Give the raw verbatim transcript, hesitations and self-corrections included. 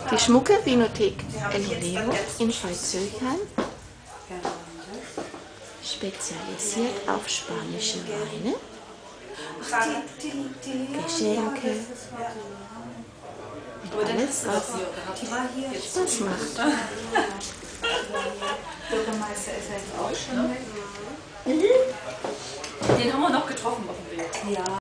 Die Schmucke Vinothek El Olevo in Schweizülkheim, spezialisiert auf spanische Weine, Geschenke und alles, was Spaß macht. Bürgermeister ist halt auch schon weg. Den haben wir noch getroffen auf dem Weg. Ja.